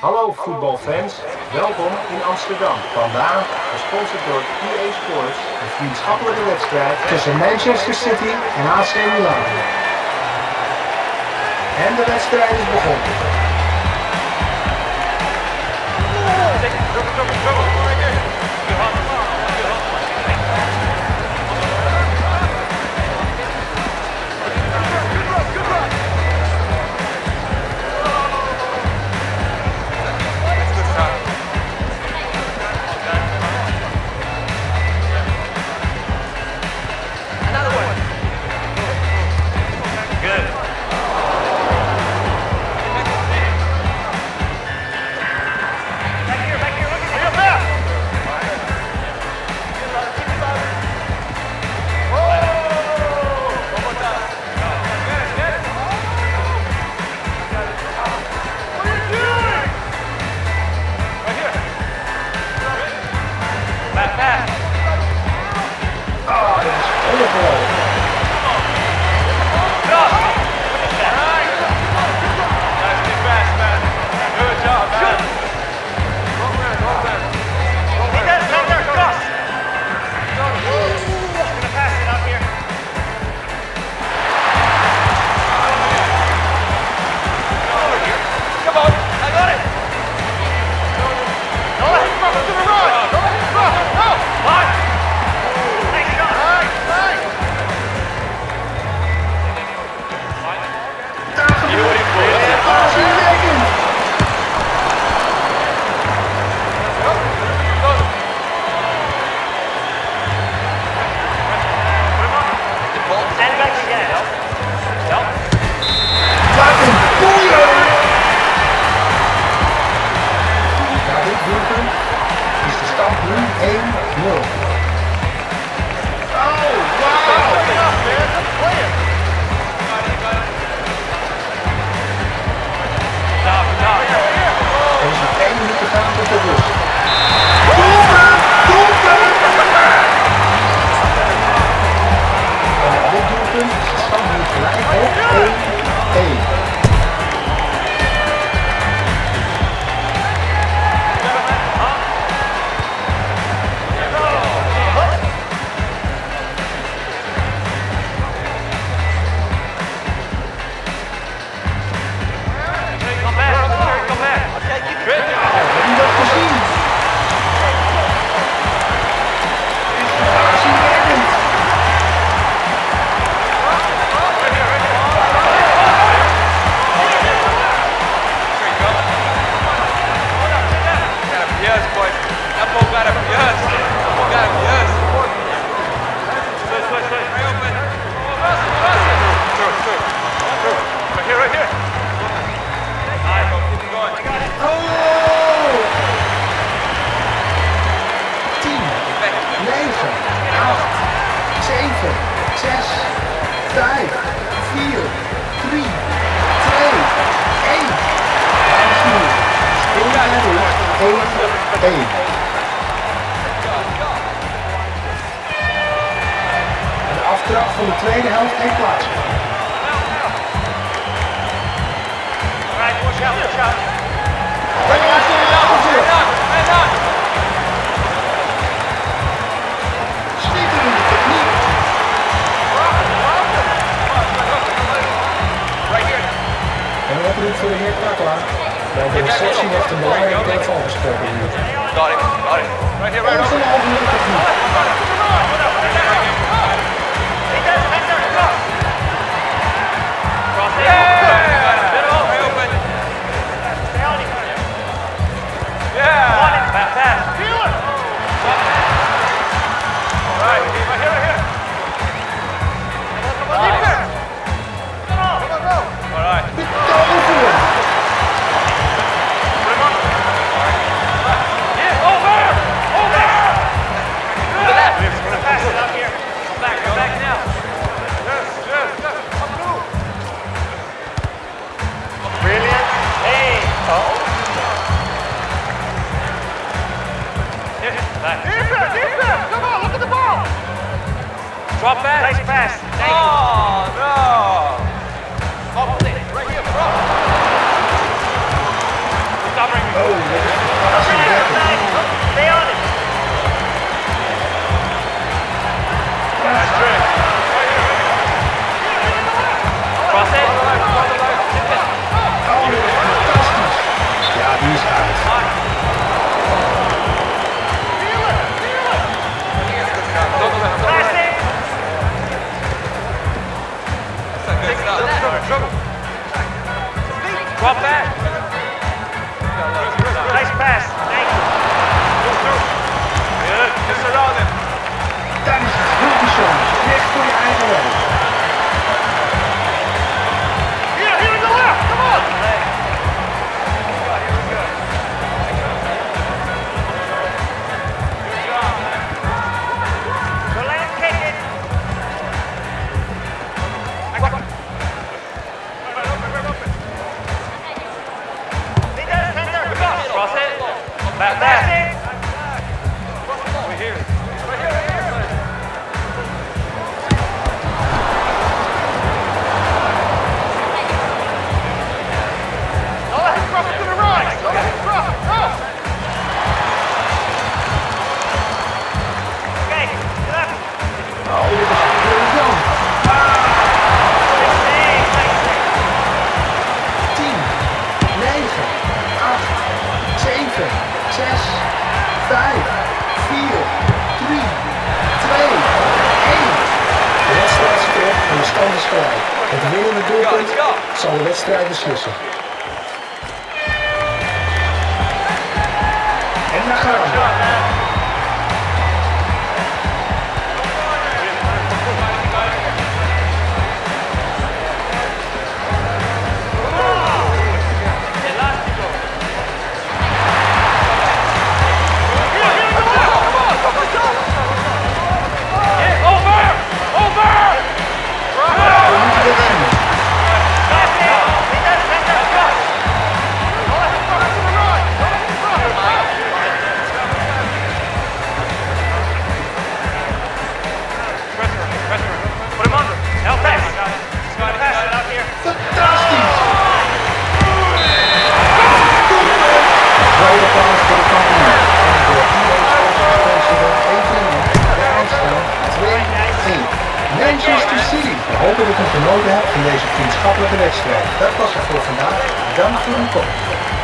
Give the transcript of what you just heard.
Hallo voetbalfans, welkom in Amsterdam. Vandaag, gesponsord door EA Sports, een vriendschappelijke wedstrijd tussen Manchester City en AC Milan. En de wedstrijd is begonnen. Is de stand nu 1-0. Er is nog 1 minuut te gaan tot de rust. En op dit doelpunt is de stand nu gelijk op 1-1. En de aftrap van de tweede helft heeft plaats. Schitterende techniek. En wat roept voor de heer Krakelaar? Bij de receptie heeft een belangrijke telefoon gesproken hier. Got it. Right here, right over. Drop back. Nice pass. Oh, no. Right here, bro. Stop bringing dit is verbazingwekkend. Stay on it. That's true. Cross it. Oh, dit is fantastisch. Ja, die is uit. Drop back. Nice pass. Thank you. Good. Just around him. Dat is het. Heel bijzonder. Recht voor je eigen werk. Here we go left. Come on. Go land, kick it. Cross it. Back. We're here. Right here. Don't let him cross it to the right. Don't let him cross. Okay, left. Oh, dit is briljant. 10, 9, 8, 7, 6, 5, 4, 3, 2, 1. De wedstrijd is terug en de stand is gelijk. Het winnende doelpunt zal de wedstrijd beslissen. En daar gaan we. Manchester City. We hopen dat u genoten hebt van deze vriendschappelijke wedstrijd. Dat was het voor vandaag. Dank voor uw komst.